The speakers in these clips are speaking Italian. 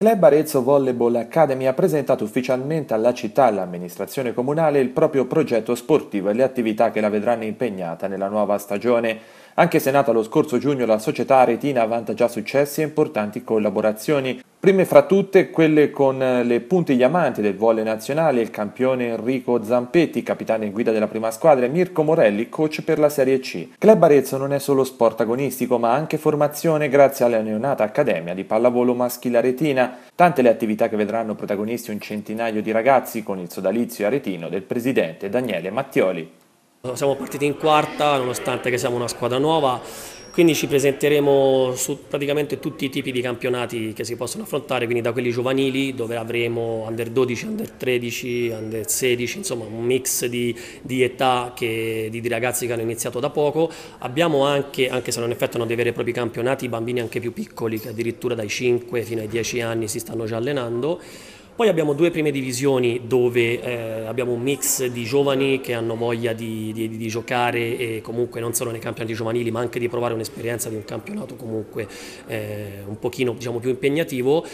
Club Arezzo Volleyball Academy ha presentato ufficialmente alla città e all'amministrazione comunale il proprio progetto sportivo e le attività che la vedranno impegnata nella nuova stagione. Anche se nata lo scorso giugno, la società aretina vanta già successi e importanti collaborazioni. Prime fra tutte quelle con le punte diamanti del volley nazionale, il campione Enrico Zampetti, capitano e guida della prima squadra, e Mirko Morelli, coach per la Serie C. Club Arezzo non è solo sport agonistico, ma anche formazione grazie alla neonata Accademia di pallavolo maschile aretina. Tante le attività che vedranno protagonisti un centinaio di ragazzi con il sodalizio aretino del presidente Daniele Mattioli. Siamo partiti in quarta, nonostante che siamo una squadra nuova, quindi ci presenteremo su praticamente tutti i tipi di campionati che si possono affrontare, quindi da quelli giovanili dove avremo under 12, under 13, under 16, insomma un mix di età di ragazzi che hanno iniziato da poco. Abbiamo anche se non effettuano dei veri e propri campionati, bambini anche più piccoli che addirittura dai 5 fino ai 10 anni si stanno già allenando. Poi abbiamo due prime divisioni dove abbiamo un mix di giovani che hanno voglia di giocare e comunque non solo nei campionati giovanili ma anche di provare un'esperienza di un campionato comunque un pochino diciamo più impegnativo,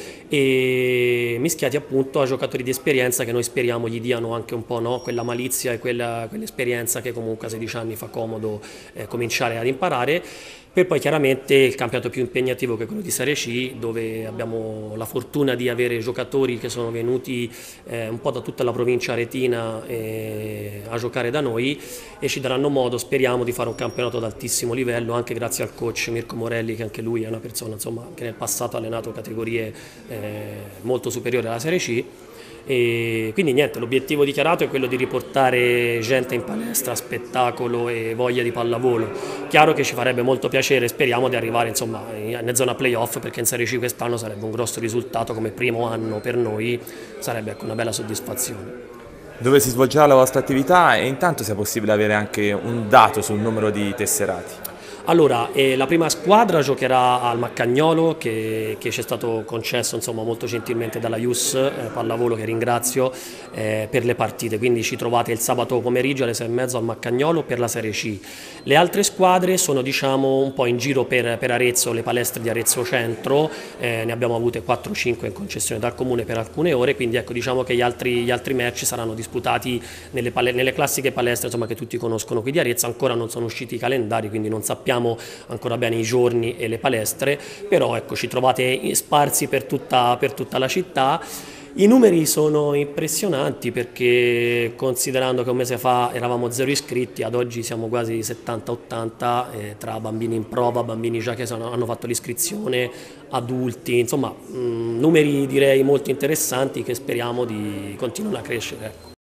e mischiati appunto a giocatori di esperienza che noi speriamo gli diano anche un po', no, quella malizia e quell'esperienza che comunque a 16 anni fa comodo cominciare ad imparare. Per poi chiaramente il campionato più impegnativo che è quello di Serie C, dove abbiamo la fortuna di avere giocatori che sono venuti un po' da tutta la provincia aretina a giocare da noi, e ci daranno modo, speriamo, di fare un campionato ad altissimo livello anche grazie al coach Mirko Morelli, che anche lui è una persona insomma, che nel passato ha allenato categorie molto superiori alla Serie C. E quindi niente, l'obiettivo dichiarato è quello di riportare gente in palestra, spettacolo e voglia di pallavolo. Chiaro che ci farebbe molto piacere, speriamo di arrivare insomma in zona playoff, perché in Serie C quest'anno sarebbe un grosso risultato come primo anno per noi, sarebbe ecco, una bella soddisfazione. Dove si svolgerà la vostra attività e intanto se è possibile avere anche un dato sul numero di tesserati. Allora, la prima squadra giocherà al Maccagnolo che ci è stato concesso insomma, molto gentilmente dalla IUS Pallavolo, che ringrazio, per le partite, quindi ci trovate il sabato pomeriggio alle 6:30 al Maccagnolo per la Serie C. Le altre squadre sono diciamo un po' in giro per Arezzo, le palestre di Arezzo Centro, ne abbiamo avute 4-5 in concessione dal Comune per alcune ore, quindi ecco diciamo che gli altri match saranno disputati nelle classiche palestre insomma, che tutti conoscono qui di Arezzo. Ancora non sono usciti i calendari, quindi non sappiamo ancora bene i giorni e le palestre, però ecco ci trovate sparsi per tutta la città. I numeri sono impressionanti perché considerando che un mese fa eravamo 0 iscritti, ad oggi siamo quasi 70-80 tra bambini in prova, bambini già che hanno fatto l'iscrizione, adulti, insomma numeri direi molto interessanti che speriamo di continuare a crescere. Ecco.